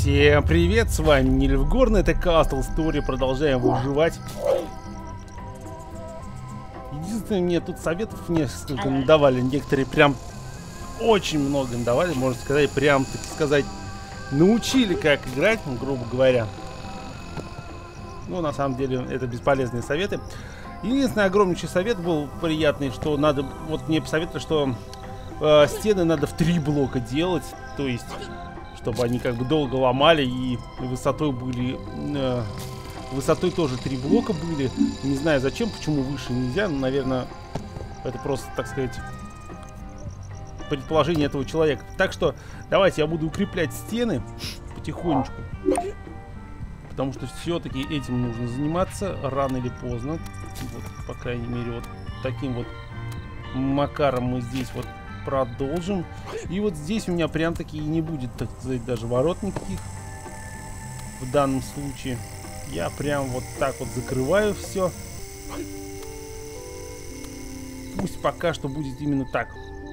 Всем привет, с вами Нильфгорн, это Castle Story, продолжаем выживать. Единственное, мне тут советов несколько надавали, некоторые прям очень много надавали, можно сказать, прям, так сказать, научили, как играть, грубо говоря. Ну, на самом деле, это бесполезные советы. Единственный огромнейший совет был приятный, что надо, вот мне посоветовали, что стены надо в 3 блока делать, то есть чтобы они как бы долго ломали и высотой были, высотой тоже 3 блока были. Не знаю зачем, почему выше нельзя, но, наверное, это просто, так сказать, предположение этого человека. Так что давайте я буду укреплять стены потихонечку, потому что все-таки этим нужно заниматься рано или поздно. Вот, по крайней мере, вот таким вот макаром мы здесь вот продолжим. И вот здесь у меня прям таки и не будет, так сказать, даже ворот никаких. В данном случае я прям вот так вот закрываю все. Пусть пока что будет именно так.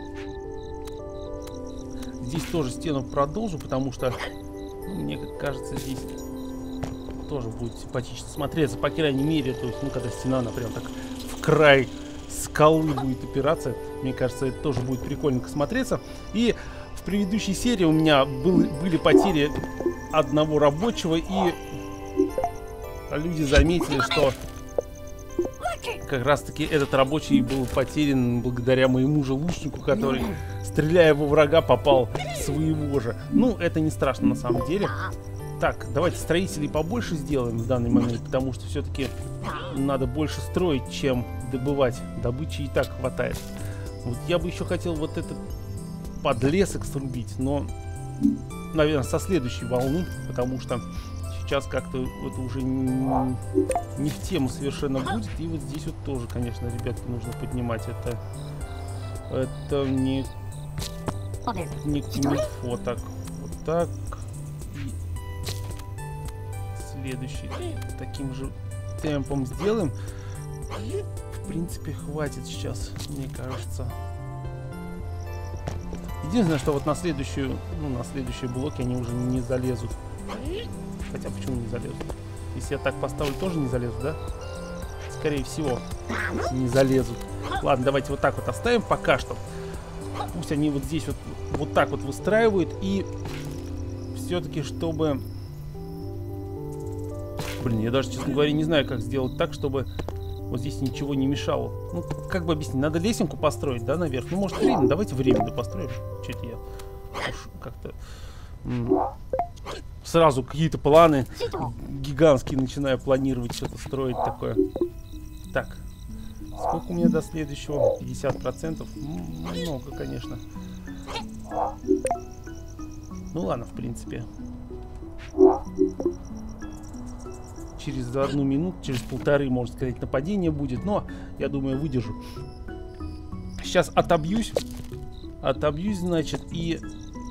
Здесь тоже стену продолжу, потому что, ну, мне как кажется, здесь тоже будет симпатично смотреться, по крайней мере, то есть, ну, когда стена, она прям так в край скалы будет опираться, мне кажется, это тоже будет прикольненько смотреться. И в предыдущей серии у меня были потери одного рабочего, и люди заметили, что как раз таки этот рабочий был потерян благодаря моему же лучнику, который, стреляя во врага, попал в своего же. Ну, это не страшно на самом деле. Так, давайте строителей побольше сделаем в данный момент, потому что все-таки надо больше строить, чем добывать. Добычи и так хватает. Вот я бы еще хотел вот этот подлесок срубить, но, наверное, со следующей волны, потому что сейчас как-то это уже не в тему совершенно будет. И вот здесь вот тоже, конечно, ребятки, нужно поднимать. Это не фоток. Вот так. Следующий таким же темпом сделаем. В принципе, хватит сейчас, мне кажется. Единственное, что вот на следующую, ну, на следующие блоки они уже не залезут. Хотя почему не залезут? Если я так поставлю, тоже не залезут, да? Скорее всего, не залезут. Ладно, давайте вот так вот оставим пока что. Пусть они вот здесь вот так вот выстраивают. И все-таки, чтобы... Блин, я даже, честно говоря, не знаю, как сделать так, чтобы вот здесь ничего не мешало. Ну, как бы объяснить, надо лесенку построить, да, наверх? Ну, может, временно, давайте временно построим. Что-то я уж как-то сразу какие-то планы гигантские начинаю планировать, что-то строить такое. Так, сколько у меня до следующего? 50%? Много, конечно. Ну, ладно, в принципе. Через 1 минуту, через 1,5, можно сказать, нападение будет. Но, я думаю, выдержу. Сейчас отобьюсь. Отобьюсь, значит, и...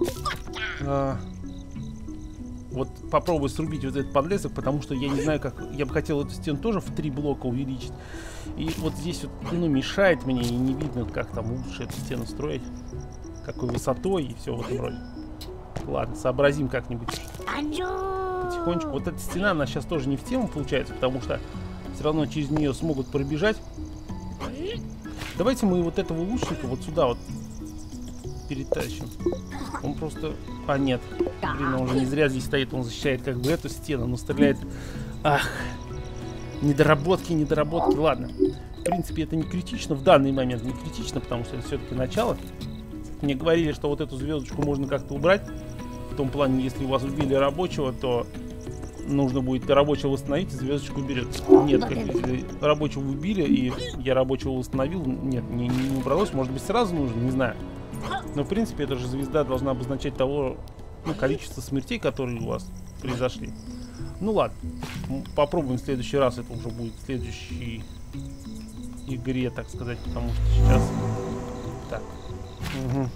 вот попробую срубить вот этот подлесок, потому что я не знаю, как... Я бы хотел эту стену тоже в 3 блока увеличить. И вот здесь вот, ну, мешает мне, и не видно, как там лучше эту стену строить. Какой высотой и все в этом роде. Ладно, сообразим как-нибудь. Потихонечку. Вот эта стена, она сейчас тоже не в тему получается, потому что все равно через нее смогут пробежать. Давайте мы вот этого лучника вот сюда вот перетащим. Он просто... А, нет. Блин, он уже не зря здесь стоит, он защищает как бы эту стену, но стреляет... Ах! Недоработки, недоработки. Ладно. В принципе, это не критично. В данный момент не критично, потому что это все-таки начало. Мне говорили, что вот эту звездочку можно как-то убрать. В том плане, если у вас убили рабочего, то нужно будет рабочего восстановить, и звездочку уберет. Нет, как если рабочего убили, и я рабочего восстановил, нет, не убралось. Может быть, сразу нужно, не знаю. Но, в принципе, эта же звезда должна обозначать того, ну, количество смертей, которые у вас произошли. Ну, ладно. Попробуем в следующий раз. Это уже будет в следующей игре, так сказать, потому что сейчас... Так. Угу.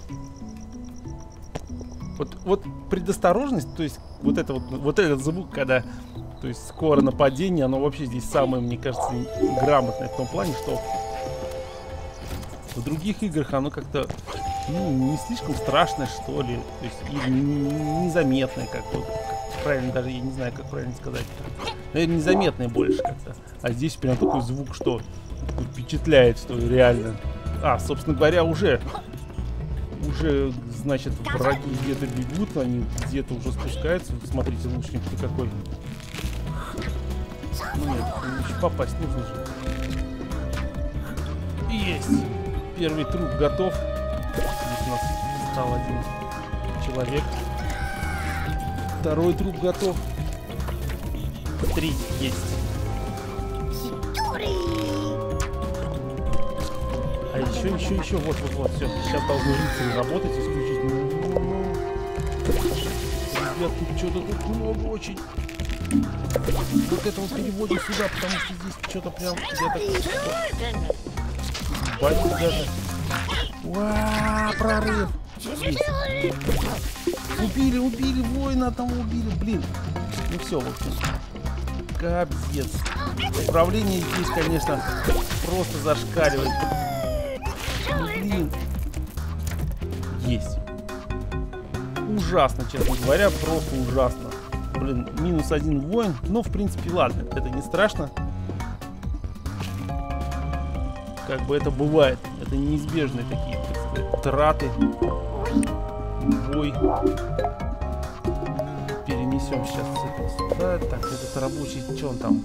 Вот предосторожность, то есть вот этот звук, когда, то есть скоро нападение, оно вообще здесь самое, мне кажется, грамотное в том плане, что в других играх оно как-то, ну, не слишком страшное, что ли, то есть и незаметное, как бы, правильно, даже я не знаю, как правильно сказать. Наверное, незаметный больше как-то. А здесь прям такой звук, что впечатляет, что реально. А, собственно говоря, уже, значит, враги где-то бегут, они где-то уже спускаются. Смотрите, лучник-то какой. Ну нет, еще попасть нужно же. Есть! Первый труп готов. Здесь у нас стал один человек. Второй труп готов. 3 есть. А еще. Вот. Все. Сейчас должны рыцари работать исключительно. Ребят, тут что-то тут много очень. Вот это вот переводим сюда, потому что здесь что-то прям где-то... Батик даже. Уа, прорыв. Здесь. Убили воина, одного убили. Блин. Ну все, в общем. Капец. Управление здесь, конечно, просто зашкаливает. Блин. Есть. Ужасно, честно говоря, просто ужасно. Блин, -1 воин. Но, в принципе, ладно, это не страшно. Как бы это бывает. Это неизбежные такие, так сказать, траты. Бой. Перенесем сейчас это сюда. Так, этот рабочий, что он там?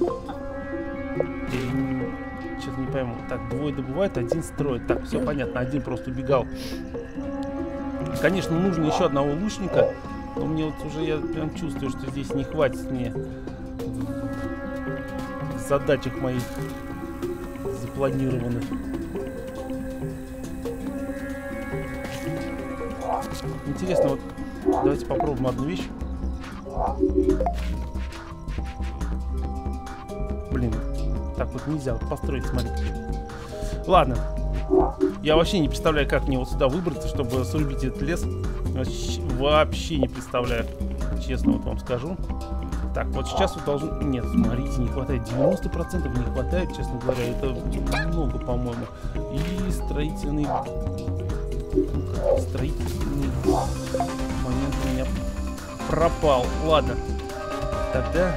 Что-то не пойму. Так, двое добывает, один строит. Так, все понятно, один просто убегал. Конечно, нужно еще одного лучника. Но мне вот уже, я прям чувствую, что здесь не хватит мне в задачах моих запланированных. Интересно, вот давайте попробуем одну вещь. Блин, так вот нельзя вот построить, смотрите. Ладно. Я вообще не представляю, как мне вот сюда выбраться, чтобы срубить этот лес. Вообще не представляю. Честно вот вам скажу. Так, вот сейчас вот должен... Нет, смотрите, не хватает. 90% не хватает, честно говоря. Это много, по-моему. И строительный момент у меня пропал. Ладно. Тогда...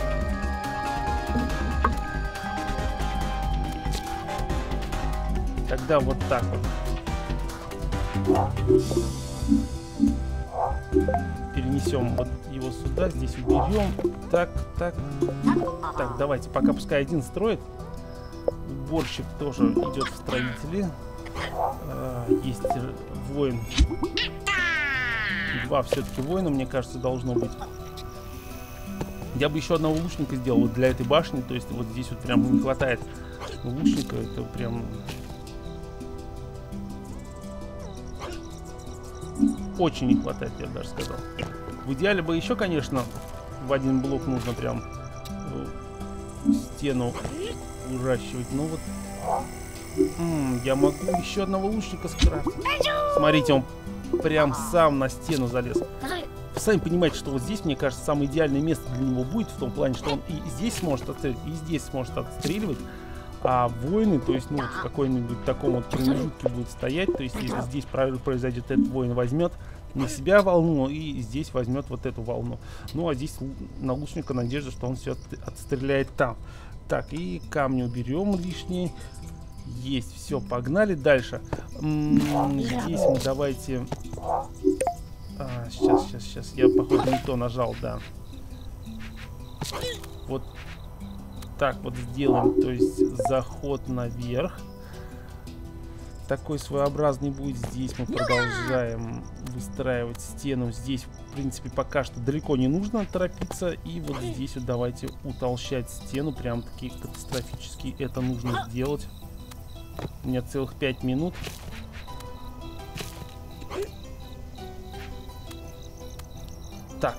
Тогда вот так вот. Перенесем вот его сюда, здесь уберем. Так. Так, давайте, пока пускай один строит. Уборщик тоже идет в строители. Есть воин. 2 все-таки воина, мне кажется, должно быть. Я бы еще одного лучника сделал вот для этой башни. То есть вот здесь вот прям не хватает лучника. Это прям... Очень не хватает, я бы даже сказал. В идеале бы еще, конечно, в один блок нужно прям стену выращивать. Но вот я могу еще одного лучника скрафтить. Смотрите, он прям сам на стену залез. Вы сами понимаете, что вот здесь, мне кажется, самое идеальное место для него будет. В том плане, что он и здесь сможет отстреливать, и здесь сможет отстреливать. А воины, то есть, ну, вот в какой-нибудь таком вот промежутке будут стоять. То есть, если здесь произойдет, этот воин возьмет на себя волну и здесь возьмет вот эту волну. Ну, а здесь на лучника надежда, что он все отстреляет там. Так, и камни уберем лишние. Есть, все, погнали дальше. Здесь мы давайте... Сейчас, я, походу, не то нажал, да. Вот так вот сделаем, то есть заход наверх. Такой своеобразный будет. Здесь мы продолжаем выстраивать стену. Здесь, в принципе, пока что далеко не нужно торопиться. И вот здесь вот давайте утолщать стену. Прям таки катастрофически это нужно сделать. У меня целых 5 минут. Так.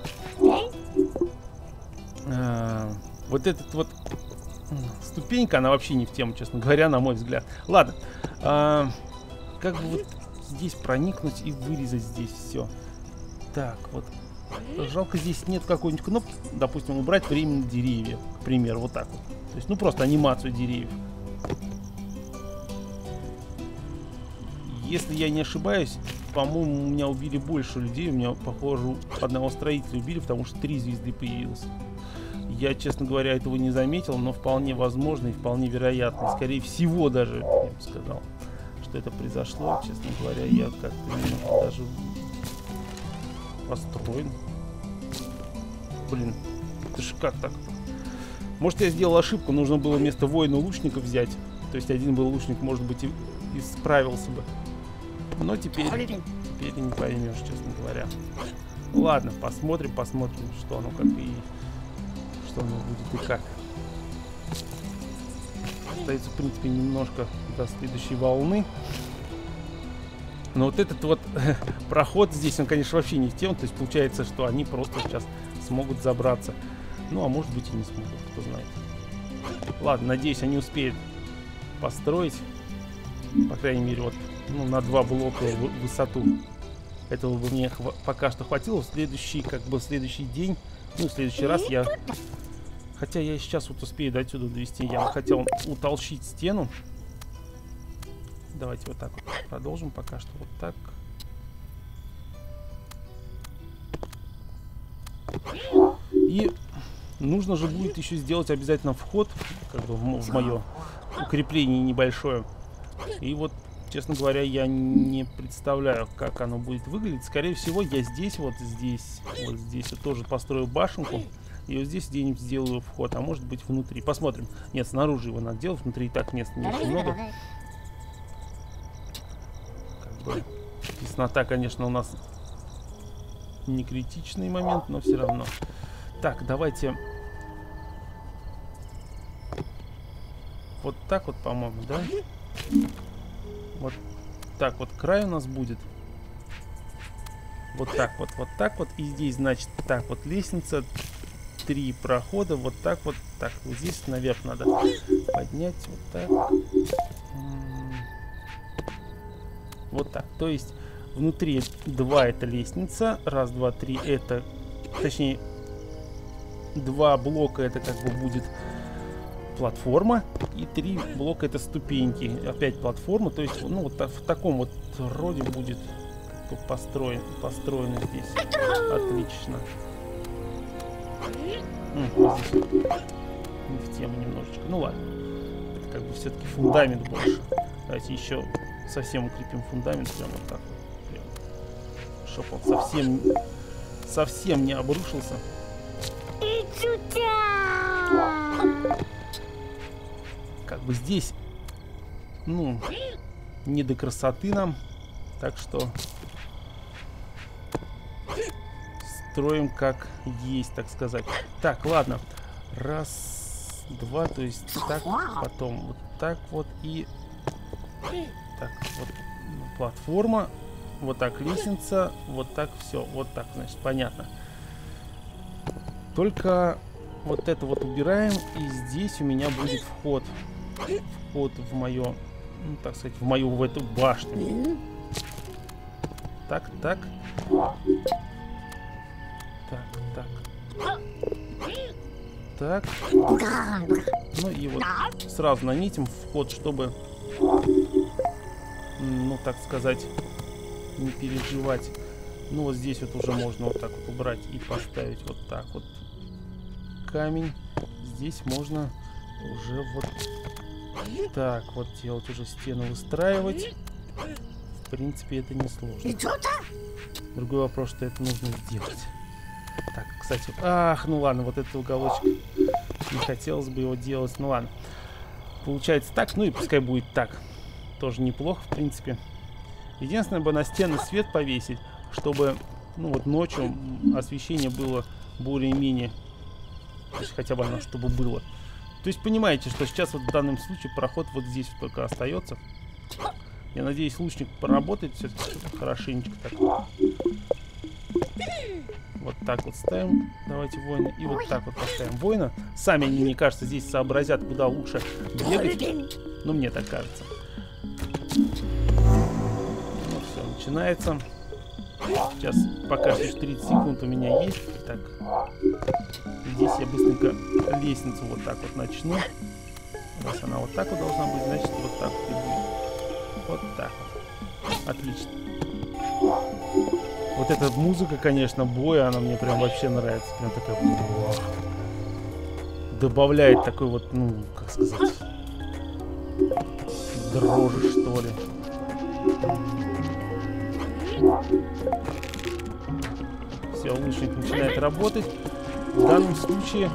Вот этот вот ступенька, она вообще не в тему, честно говоря, на мой взгляд. Ладно. Как бы вот здесь проникнуть и вырезать здесь все. Так, вот. Жалко, здесь нет какой-нибудь кнопки. Допустим, убрать временные деревья. К примеру, вот так вот. То есть, ну, просто анимацию деревьев. Если я не ошибаюсь, по-моему, у меня убили больше людей. У меня, похоже, одного строителя убили, потому что 3 звезды появилось. Я, честно говоря, этого не заметил, но вполне возможно и вполне вероятно. Скорее всего даже, я бы сказал, что это произошло. Честно говоря, я как-то немного даже расстроен. Блин, это ж как так? Может, я сделал ошибку, нужно было вместо воина лучника взять. То есть один был лучник, может быть, и справился бы. Но теперь не поймешь, честно говоря. Ладно, посмотрим, что оно как и что оно будет и как. Остается, в принципе, немножко до следующей волны. Но вот этот вот проход здесь, он, конечно, вообще не в тему. То есть получается, что они просто сейчас смогут забраться. Ну, а может быть и не смогут, кто знает. Ладно, надеюсь, они успеют построить. По крайней мере, вот, ну, на 2 блока в высоту. Этого бы мне пока что хватило. В следующий, как бы, в следующий день, ну, в следующий раз я... Хотя я сейчас вот успею до отсюда довести. Я бы хотел утолщить стену. Давайте вот так вот продолжим пока что. Вот так. И нужно же будет еще сделать обязательно вход, как бы, в мое укрепление небольшое. И вот, честно говоря, я не представляю, как оно будет выглядеть. Скорее всего, я здесь вот здесь вот тоже построю башенку. И вот здесь где-нибудь сделаю вход, а может быть внутри. Посмотрим. Нет, снаружи его надо делать, внутри и так места не очень много. Как бы теснота, конечно, у нас не критичный момент, но все равно. Так, давайте вот так вот, по-моему, да? Вот так вот край у нас будет. Вот так вот, вот так вот. И здесь, значит, так вот лестница. 3 прохода, вот так вот. Так, вот здесь наверх надо поднять. Вот так. Вот так. То есть внутри 2 это лестница. Раз, два, 3 это... Точнее, 2 блока это как бы будет платформа. И 3 блока это ступеньки. Опять платформа. То есть, ну, вот в таком вот роде будет построено здесь. Отлично. Вот здесь не в тему немножечко. Ну ладно. Это как бы все-таки фундамент больше. Давайте еще совсем укрепим фундамент. Прям вот так вот. Чтоб он совсем не обрушился. Как бы здесь, ну, не до красоты нам. Так что строим как есть, так сказать. Так, ладно. Раз, два, то есть так, потом вот так вот и так вот платформа, вот так лестница, вот так все, вот так, значит, понятно. Только вот это вот убираем, и здесь у меня будет вход в мое, ну, так сказать, в эту башню. Так. Так. Ну и вот сразу наметим вход, чтобы, ну, так сказать, не переживать. Ну вот здесь вот уже можно вот так вот убрать и поставить вот так вот камень. Здесь можно уже вот так вот делать, уже стену выстраивать. В принципе, это не сложно. Другой вопрос, что это нужно сделать. Так, кстати, ах, ну ладно, вот этот уголочек. Не хотелось бы его делать, ну ладно. Получается так, ну и пускай будет так. Тоже неплохо, в принципе. Единственное, бы на стены свет повесить, чтобы, ну вот ночью освещение было более-менее, то есть хотя бы оно чтобы было. То есть понимаете, что сейчас вот в данном случае проход вот здесь только остается. Я надеюсь, лучник поработает все-таки хорошенечко так. Вот так вот ставим. Давайте воина. И вот так вот поставим воина. Сами они, мне кажется, здесь сообразят, куда лучше бегать. Ну, мне так кажется. Ну, все, начинается. Сейчас пока что 30 секунд у меня есть. Так. Здесь я быстренько лестницу вот так вот начну. Раз она вот так вот должна быть, значит вот так вот и будет. Вот так вот. Отлично. Вот эта музыка, конечно, боя, она мне прям вообще нравится. Прям такая... Добавляет такой вот, ну, как сказать... дрожи, что ли. Все, лучник начинает работать. В данном случае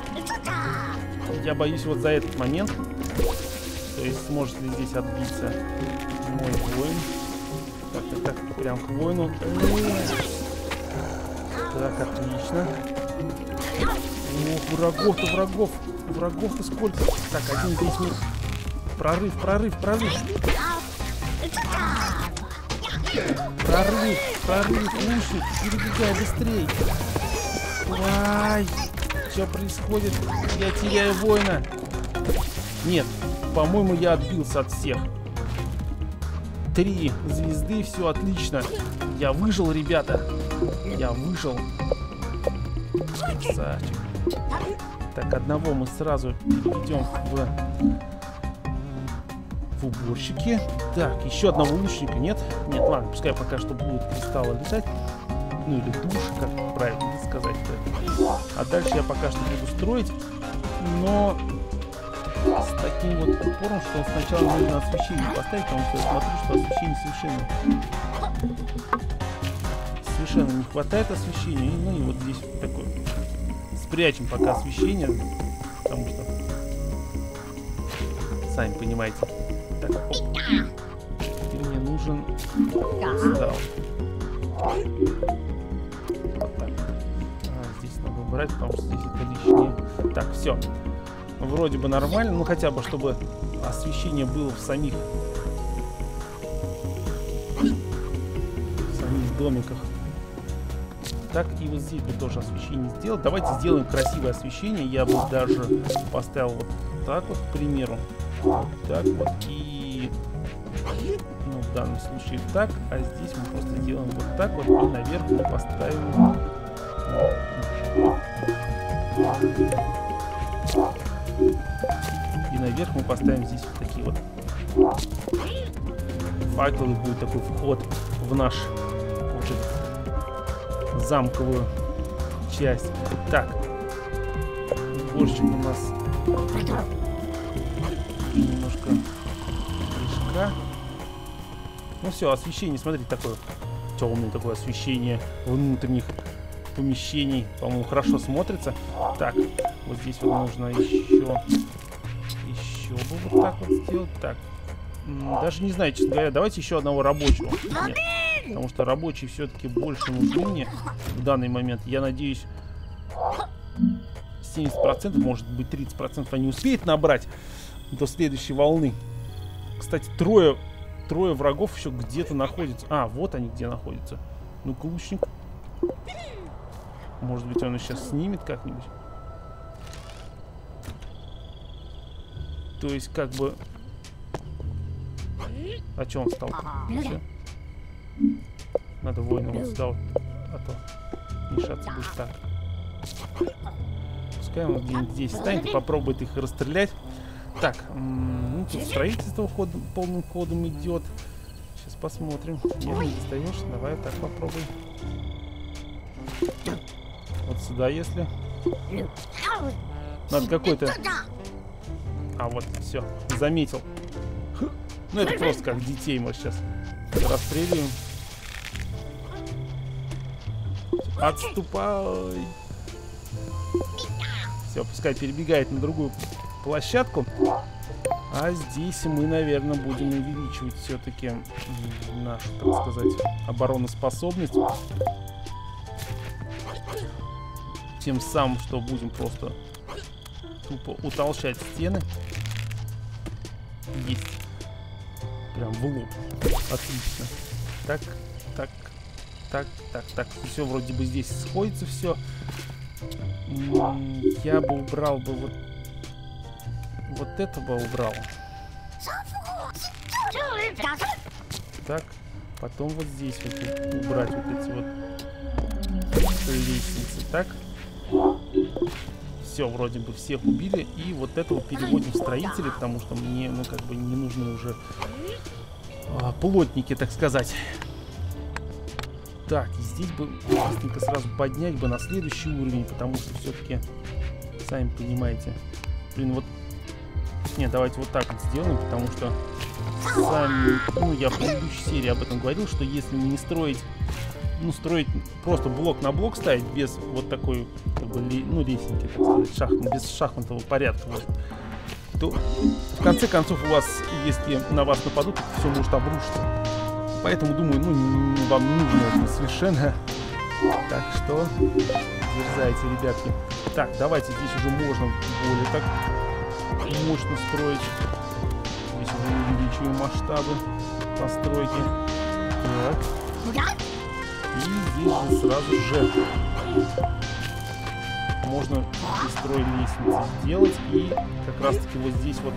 я боюсь вот за этот момент. То есть сможет ли здесь отбиться мой воин. Так, прям к воину. Так, отлично. Ох, врагов-то сколько. Так, один здесь мы... Прорыв. Прорыв, лучник, перебегай быстрей. Ай, что происходит? Я теряю воина. Нет, по-моему, я отбился от всех. 3 звезды, все отлично. Я выжил, ребята. Я выжил. Красавчик. Так, одного мы сразу переведем в уборщики. Так, еще одного лучника нет? Нет, ладно, пускай пока что будут кристаллы летать. Ну или души, как правильно сказать. А дальше я пока что буду строить. Но с таким вот упором, что сначала нужно освещение поставить, потому что я смотрю, что освещение совершенно не хватает освещения. Ну и вот здесь вот такое. Спрячем пока освещение, потому что сами понимаете. Так, оп. Теперь мне нужен кристалл. Вот так. Здесь надо убрать, потому что здесь это лишнее. Так, все. Вроде бы нормально, ну хотя бы, чтобы освещение было в самих домиках. Так, и вот здесь бы тоже освещение сделать. Давайте сделаем красивое освещение. Я бы даже поставил вот так вот, к примеру. Вот так вот. И ну, в данном случае так. А здесь мы просто сделаем вот так вот. И наверх мы поставим... И наверх мы поставим здесь вот такие вот факелы. Будет такой вход в наш замковую часть. Так, уборщик у нас немножко лишка. Ну все, освещение, смотрите, такое темное такое освещение внутренних помещений, по-моему, хорошо смотрится. Так, вот здесь вот нужно еще бы вот так вот сделать. Так, даже не знаю, честно говоря, давайте еще одного рабочего. Нет. Потому что рабочие все-таки больше нужны мне в данный момент. Я надеюсь, 70%, может быть 30% они успеют набрать до следующей волны. Кстати, трое врагов еще где-то находятся. А, вот они где находятся. Ну-ка, лучник. Может быть, он сейчас снимет как-нибудь. То есть, как бы... А что он стал? Все. Надо воина вот сюда вот, а то мешаться будет. Так. Пускай он где-нибудь здесь станет и попробует их расстрелять. Так, ну тут строительство полным ходом идет. Сейчас посмотрим. Нет, не достаешь. Давай так попробуй. Вот сюда, если. Надо какой-то... А, вот, все, заметил. Ну это просто как детей мы сейчас расстреливаем. Отступай. Все, пускай перебегает на другую площадку. А здесь мы, наверное, будем увеличивать все-таки нашу, так сказать, обороноспособность. Тем самым, что будем просто тупо утолщать стены. Есть. Прям в лоб. Отлично. Так, так, так, так, так. Все вроде бы здесь сходится все. Я бы убрал бы вот этого убрал. Так, потом вот здесь вот убрать вот эти вот лестницы. Так. Все, вроде бы всех убили. И вот этого переводим в строителей, потому что мне, ну, как бы не нужны уже плотники, так сказать. Так, и здесь бы быстренько сразу поднять бы на следующий уровень, потому что все-таки, сами понимаете, блин, вот, не, давайте вот так вот сделаем, потому что сами, ну, я в предыдущей серии об этом говорил, что если не строить, ну, строить просто блок на блок ставить, без вот такой, как бы, ну, лесенки, так сказать, без шахматного порядка, вот, то в конце концов у вас, если на вас нападут, все может обрушиться. Поэтому, думаю, ну, вам не нужно это совершенно. Так что, дерзайте, ребятки. Так, давайте, здесь уже можно более так мощно строить. Здесь уже увеличиваем масштабы постройки. Так. И здесь же сразу же можно строить лестницы сделать. И как раз таки вот здесь вот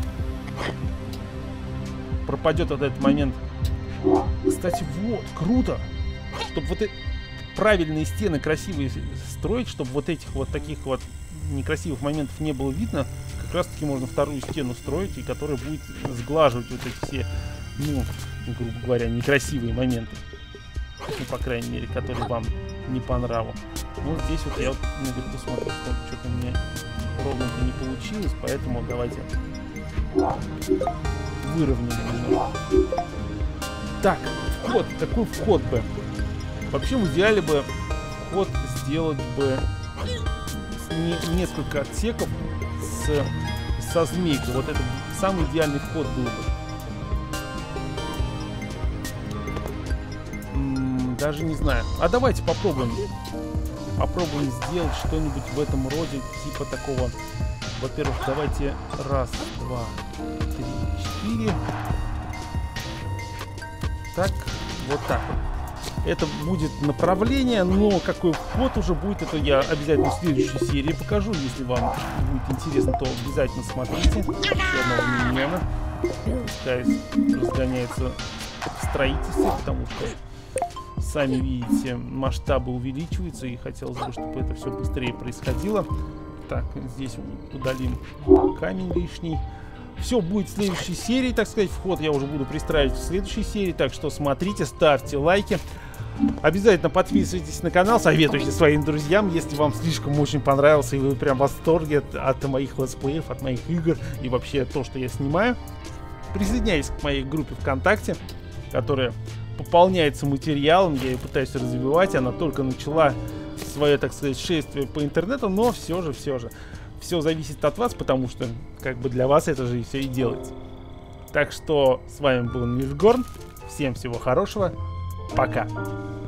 пропадет вот этот момент. Кстати, вот, круто, чтобы вот правильные стены красивые строить, чтобы вот этих вот таких вот некрасивых моментов не было видно, как раз таки можно вторую стену строить, и которая будет сглаживать вот эти все, ну, грубо говоря, некрасивые моменты, ну, по крайней мере, которые вам не по нраву. Ну, здесь вот я вот наверху смотрю, что что-то у меня ровно-то не получилось, поэтому давайте выровняем немного. Так, вход. Какой вход бы? Вообще в идеале бы вход сделать бы несколько отсеков со змейкой. Вот это самый идеальный вход был бы. Даже не знаю. А давайте попробуем. Попробуем сделать что-нибудь в этом роде, типа такого. Во-первых, давайте раз, два, три, четыре. Так, вот так вот. Это будет направление, но какой вход уже будет, это я обязательно в следующей серии покажу. Если вам будет интересно, то обязательно смотрите. Еще одного миньона. Пускай разгоняется в строительстве, потому что, сами видите, масштабы увеличиваются, и хотелось бы, чтобы это все быстрее происходило. Так, здесь удалим камень лишний. Все будет в следующей серии, так сказать. Вход я уже буду пристраивать в следующей серии. Так что смотрите, ставьте лайки. Обязательно подписывайтесь на канал, советуйте своим друзьям, если вам слишком очень понравился и вы прям в восторге от моих летсплеев, от моих игр и вообще то, что я снимаю. Присоединяйтесь к моей группе ВКонтакте, которая пополняется материалом. Я ее пытаюсь развивать. Она только начала свое, так сказать, шествие по интернету, но все же. Все зависит от вас, потому что, как бы, для вас это же и все и делается. Так что с вами был Нильфгорн. Всем всего хорошего. Пока.